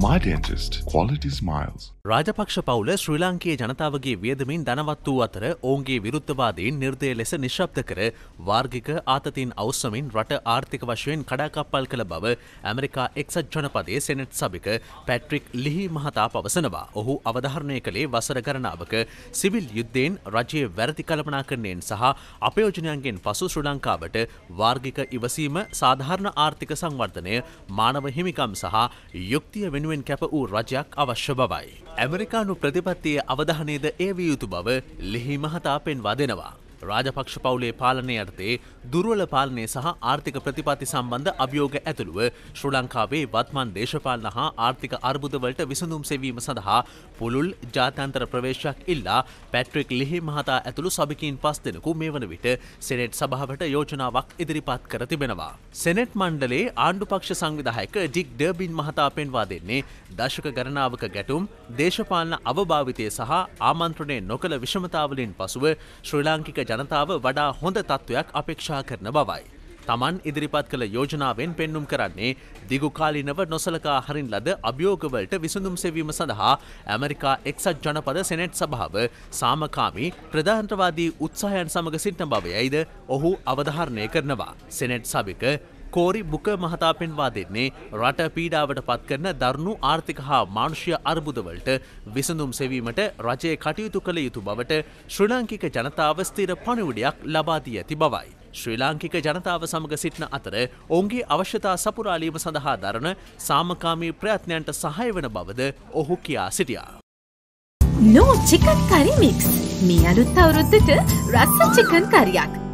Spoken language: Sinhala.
My Dentist. Quality Smiles. Rajapaksa පවුල ශ්‍රී ලාංකීය ජනතාවගේ වියදමින් ධනවත් වූ අතර ඔවුන්ගේ විරුද්ධවාදීන් නිර්දය ලෙස නිශ්ශබ්ද කර වාර්ගික ආතතින් අවස්සමින් රට ආර්ථික වශයෙන් කඩාකප්පල් කළ බව ඇමරිකා එක්සත් ජනපදයේ සෙනෙට් සභික පැට්‍රික් ලිහි මහතා පවසනවා. ඔහු අවධාරණය කළේ වසර ගණනාවක සිවිල් යුද්ධයෙන් රජයේ වැරදි කළමනාකරණයෙන් සහ අපයෝජනයන්ගෙන් පසු ශ්‍රී ලංකාවට වාර්ගික ඉවසීම, සාධාරණ ආර්ථික සංවර්ධනය, මානව හිමිකම් සහ යුක්තිය වෙනුවෙන් කැප වූ රජයක් අවශ්‍ය බවයි. ඇමරිකානු ප්‍රතිපත්තියේ අවධානයද ඒ විය යුතු බව ලිහි මහතා පෙන්වා දෙනවා. රාජපක්ෂ පවුලේ පාලනය යටතේ දුර්වල පාලනය සහ ආර්ථික ප්‍රතිපත්ති සම්බන්ධ අභියෝග ඇතුළුව ශ්‍රී ලංකාවේ වත්මන් දේශපාලන හා ආර්ථික අර්බුදවලට විසඳුම් සෙවීම සඳහා පුළුල් ජාත්‍යන්තර ප්‍රවේශයක් ඉල්ලා පැට්‍රික් ලිහි මහතා ඇතුළු සභිකයින් 5 දෙනෙකු මේ වන විට සෙනෙට් සභාවට යෝජනාවක් ඉදිරිපත් කර තිබෙනවා. සෙනෙට් මණ්ඩලයේ ආණ්ඩුපක්ෂ සංවිධායක ඩික් ඩර්බින් මහතා පෙන්වා දෙන්නේ දශක ගණනාවක ගැටුම්, දේශපාලන අවභාවිතය සහ ආමන්ත්‍රණය නොකළ විෂමතාවලින් පසුව ශ්‍රී ලාංකික ජනතාව වඩා හොඳ තත්ත්වයක් අපේක්ෂා කරන බවයි. තමන් ඉදිරිපත් කළ යෝජනාවෙන් පෙන්නුම් කරන්නේ දිගුකාලීනව නොසලකා හරින ලද අභියෝගවලට විසඳුම් සෙවීම සඳහා ඇමරිකා එක්සත් ජනපද සෙනෙට් සභාව සාමකාමී ප්‍රජාතන්ත්‍රවාදී උත්සාහයන් සමග සිටින බවයයිද ඔහු අවධාරණය කරනවා. සෙනෙට් සභික කෝරි බුක මහතා පෙන්වා දෙන්නේ රට පීඩාවට පත් කරන දරුණු ආර්ථික හා මානුෂීය අර්බුදවලට විසඳුම් සෙවීමට රජය කටයුතු කළ යුතු බවට ශ්‍රී ලාංකික ජනතාව ස්ථිර පණිවුඩයක් ලබා දී ඇති බවයි. ශ්‍රී ලාංකික ජනතාව සමග සිටින අතර ඔවුන්ගේ අවශ්‍යතා සපුරාලීම සඳහා දරන සාමකාමී ප්‍රයත්නයන්ට සහාය වන බවද ඔහු කියා සිටියා. No chicken curry mix. මේ අලුත් අවුරුද්දට රස chicken curryයක්.